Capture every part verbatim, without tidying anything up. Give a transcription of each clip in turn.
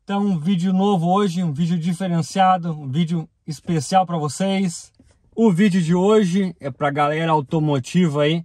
Então, um vídeo novo hoje, um vídeo diferenciado, um vídeo especial para vocês. O vídeo de hoje é para a galera automotiva aí.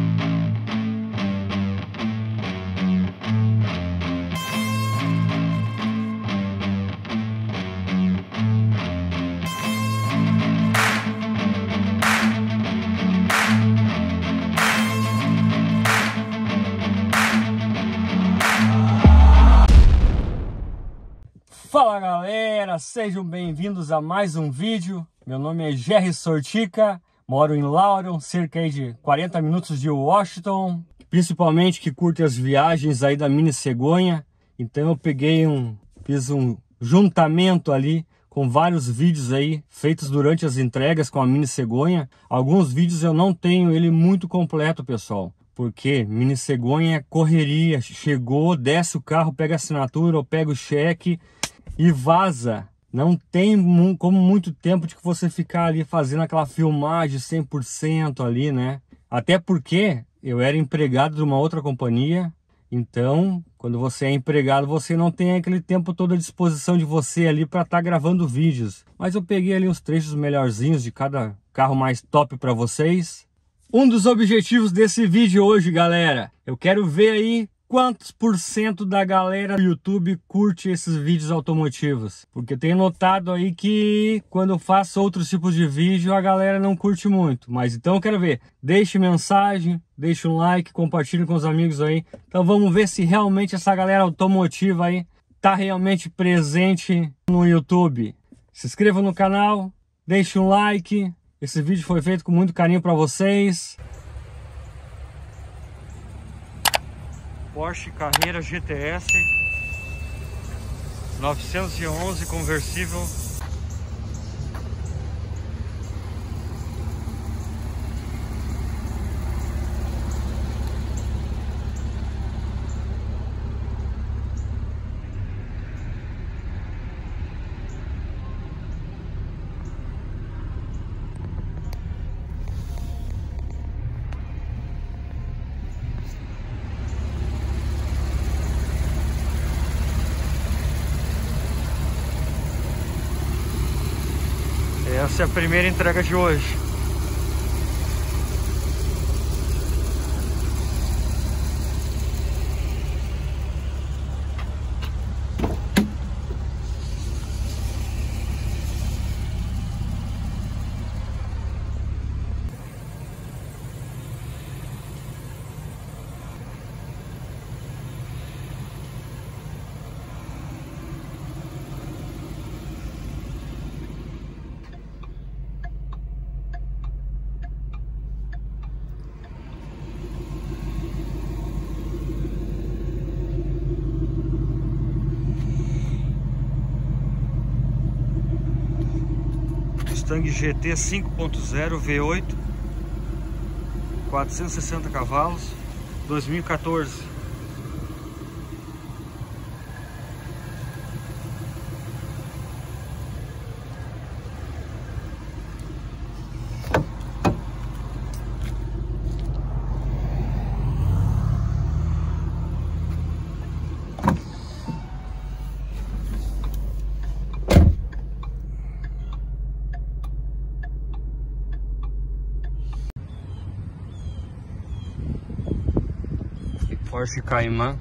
Fala galera, sejam bem-vindos a mais um vídeo. Meu nome é Jerry Sortica, moro em Laurel, cerca de quarenta minutos de Washington. Principalmente que curte as viagens aí da Mini Cegonha. Então eu peguei um, fiz um juntamento ali com vários vídeos aí feitos durante as entregas com a Mini Cegonha. Alguns vídeos eu não tenho ele muito completo, pessoal. Porque Mini Cegonha é correria, chegou, desce o carro, pega a assinatura ou pega o cheque e vaza. Não tem como muito tempo de que você ficar ali fazendo aquela filmagem cem por cento ali, né? Até porque eu era empregado de uma outra companhia. Então, quando você é empregado, você não tem aquele tempo todo à disposição de você ali para estar tá gravando vídeos. Mas eu peguei ali uns trechos melhorzinhos de cada carro mais top para vocês. Um dos objetivos desse vídeo hoje, galera, eu quero ver aí quantos por cento da galera do YouTube curte esses vídeos automotivos. Porque eu tenho notado aí que quando eu faço outros tipos de vídeo, a galera não curte muito. Mas então eu quero ver. Deixe mensagem, deixe um like, compartilhe com os amigos aí. Então vamos ver se realmente essa galera automotiva aí tá realmente presente no YouTube. Se inscreva no canal, deixe um like. Esse vídeo foi feito com muito carinho para vocês. Porsche Carrera G T S novecentos e onze conversível. Essa é a primeira entrega de hoje. Mustang G T cinco ponto zero V oito, quatrocentos e sessenta cavalos, dois mil e quatorze. Porsche Cayman.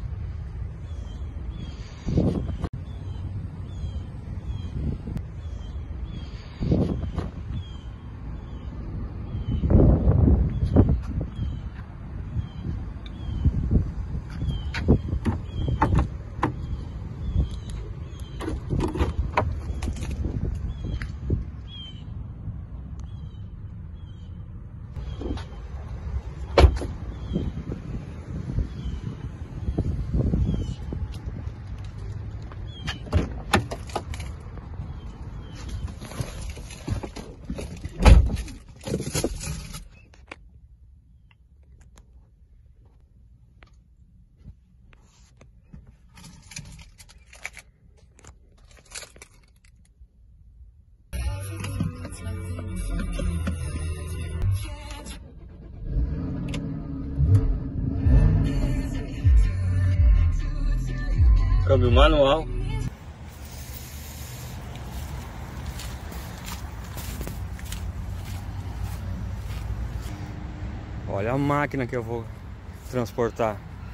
Câmbio manual. Olha a máquina que eu vou transportar.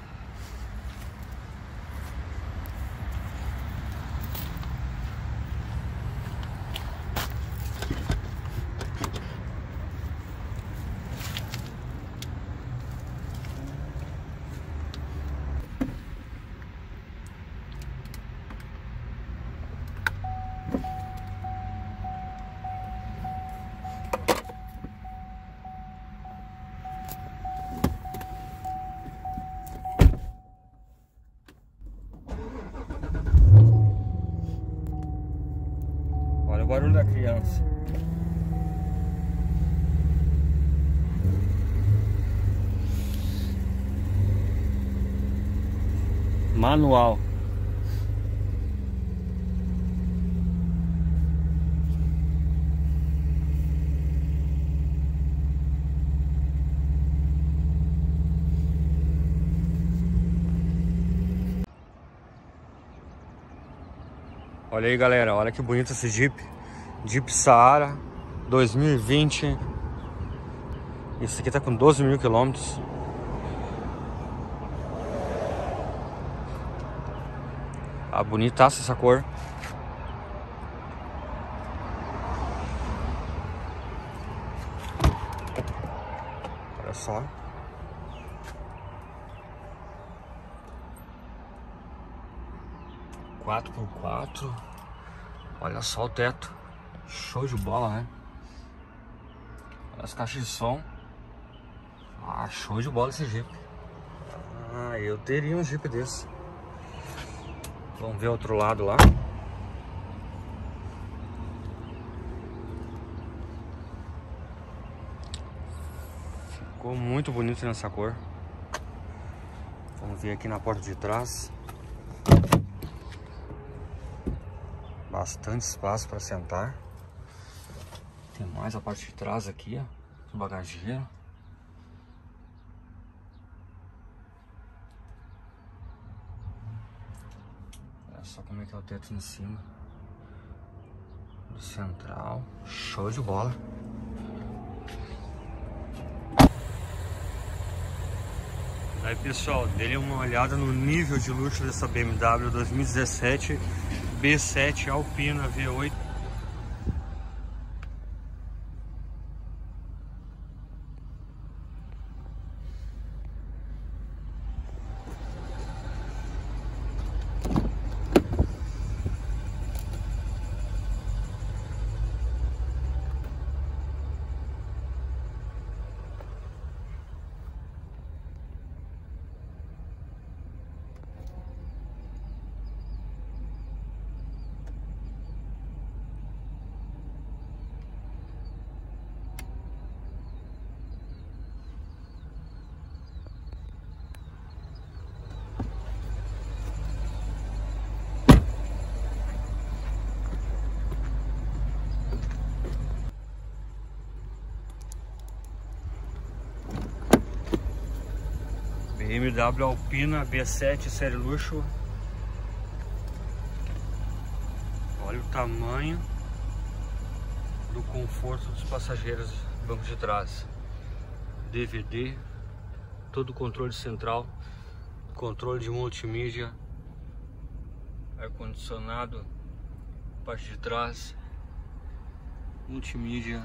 Olha o barulho da criança. Manual. Olha aí, galera, olha que bonito esse Jeep. Jeep Sahara dois mil e vinte. Esse aqui tá com doze mil quilômetros. Ah, bonitaça essa cor. Olha só. quatro por quatro. Olha só o teto. Show de bola, né? Olha as caixas de som. Ah, show de bola esse Jeep. Ah, eu teria um Jeep desse. Vamos ver o outro lado lá. Ficou muito bonito nessa cor. Vamos ver aqui na porta de trás. Bastante espaço para sentar. Tem mais a parte de trás aqui, ó, o bagageiro. Olha só como é que é o teto em cima do central. Show de bola. Aí, pessoal, dê uma olhada no nível de luxo dessa B M W dois mil e dezessete B sete Alpina V oito. B M W Alpina B sete série luxo. Olha o tamanho do conforto dos passageiros do banco de trás. D V D, todo o controle central, controle de multimídia, ar-condicionado, parte de trás, multimídia.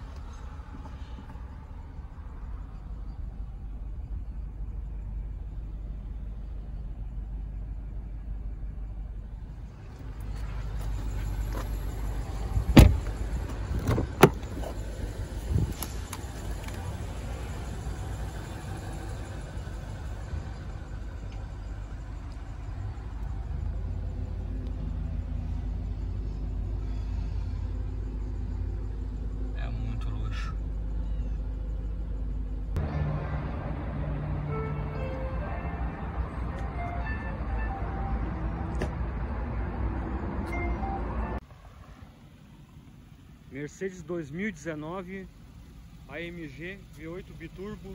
Mercedes dois mil e dezenove A M G V oito Biturbo.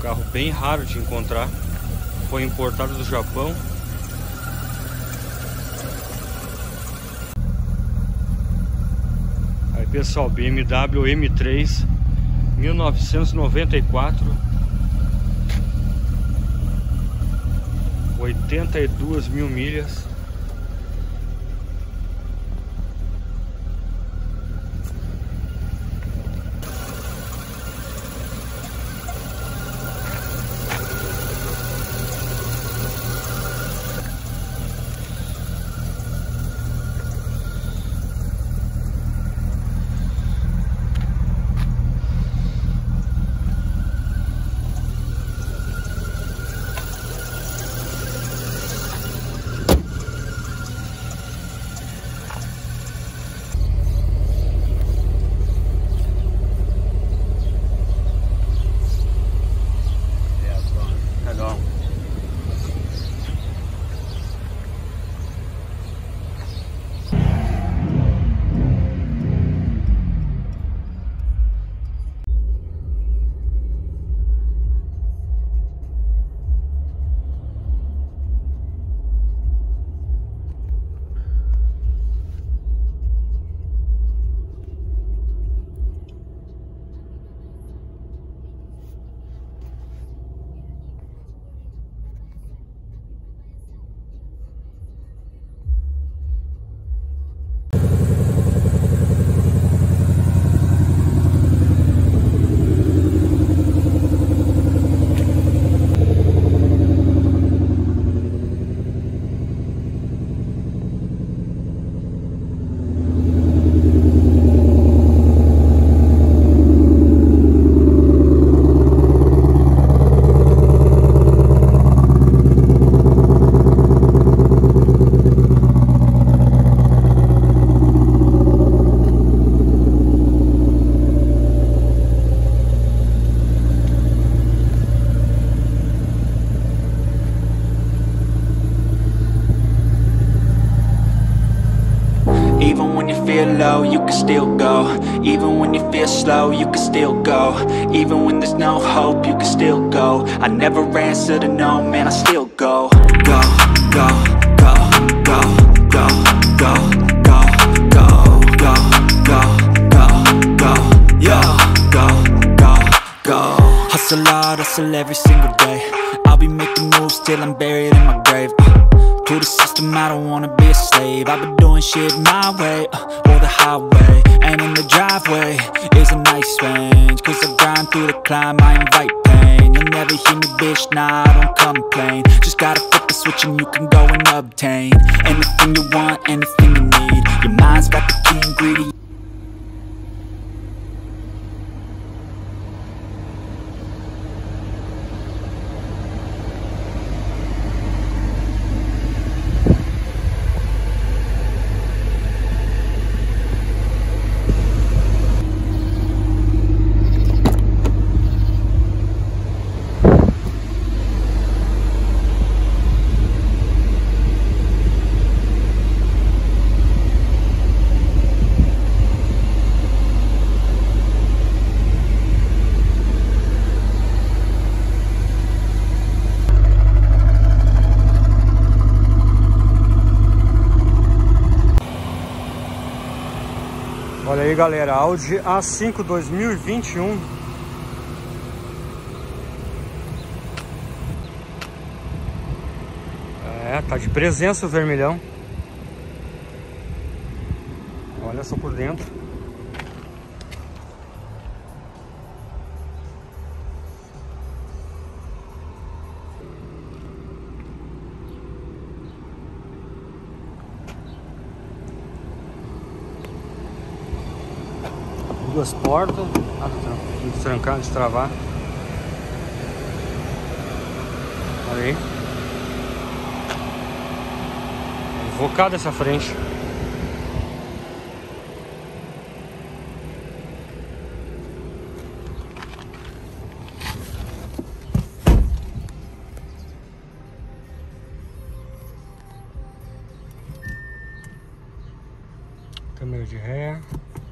Carro bem raro de encontrar. Foi importado do Japão. Aí pessoal, B M W M três mil novecentos e noventa e quatro, oitenta e duas mil milhas. Even when you feel low, you can still go. Even when you feel slow, you can still go. Even when there's no hope, you can still go. I never answer to no, man, I still go. Go, go, go, go, go, go, go, go, go, go, go, go, yo, go, go, go. Hustle hard, hustle every single day. I'll be making moves till I'm buried in my grave. To the system, I don't wanna be a slave. I've been doing shit my way, uh, or the highway. And in the driveway is a nice range. Cause I grind through the climb, I invite pain. You'll never hear me, bitch, nah, I don't complain. Just gotta flip the switch and you can go and obtain anything you want, anything you need. Your mind's got the key ingredient. Olha aí, galera, Audi A cinco dois mil e vinte e um. É, tá de presença o vermelhão. Olha só por dentro. Duas portas, ah, de trancar, de travar. Olha aí. Invocada essa frente. Câmera de ré.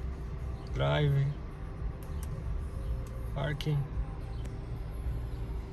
Drive, parking.